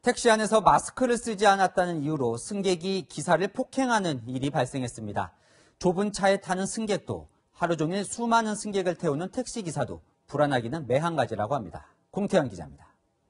택시 안에서 마스크를 쓰지 않았다는 이유로 승객이 기사를 폭행하는 일이 발생했습니다. 좁은 차에 타는 승객도 하루 종일 수많은 승객을 태우는 택시기사도 불안하기는 매한가지라고 합니다. 공태현 기자입니다.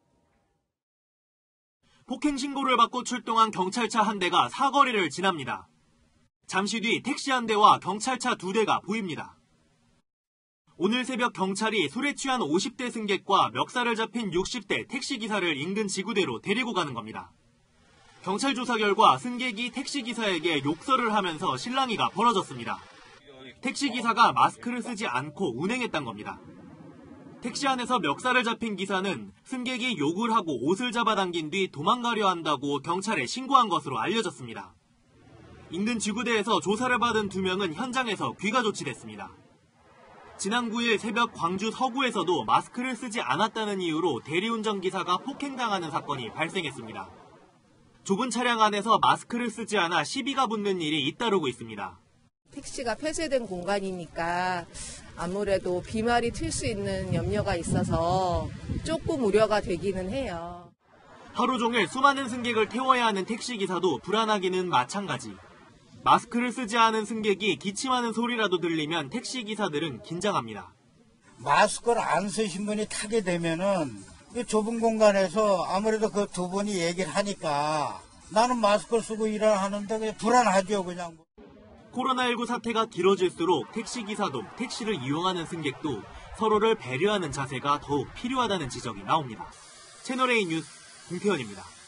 폭행 신고를 받고 출동한 경찰차 한 대가 사거리를 지납니다. 잠시 뒤 택시 한 대와 경찰차 2대가 보입니다. 오늘 새벽 경찰이 술에 취한 50대 승객과 멱살을 잡힌 60대 택시기사를 인근 지구대로 데리고 가는 겁니다. 경찰 조사 결과 승객이 택시기사에게 욕설을 하면서 실랑이가 벌어졌습니다. 택시기사가 마스크를 쓰지 않고 운행했던 겁니다. 택시 안에서 멱살을 잡힌 기사는 승객이 욕을 하고 옷을 잡아당긴 뒤 도망가려 한다고 경찰에 신고한 것으로 알려졌습니다. 인근 지구대에서 조사를 받은 2명은 현장에서 귀가 조치됐습니다. 지난 9일 새벽 광주 서구에서도 마스크를 쓰지 않았다는 이유로 대리운전 기사가 폭행당하는 사건이 발생했습니다. 좁은 차량 안에서 마스크를 쓰지 않아 시비가 붙는 일이 잇따르고 있습니다. 택시가 폐쇄된 공간이니까 아무래도 비말이 튈 수 있는 염려가 있어서 조금 우려가 되기는 해요. 하루 종일 수많은 승객을 태워야 하는 택시기사도 불안하기는 마찬가지. 마스크를 쓰지 않은 승객이 기침하는 소리라도 들리면 택시기사들은 긴장합니다. 마스크를 안 쓰신 분이 타게 되면은 이 좁은 공간에서 아무래도 그 2분이 얘기를 하니까 나는 마스크를 쓰고 일을 하는데 그냥 불안하죠, 그냥. 코로나19 사태가 길어질수록 택시기사도 택시를 이용하는 승객도 서로를 배려하는 자세가 더욱 필요하다는 지적이 나옵니다. 채널A 뉴스 공태현입니다.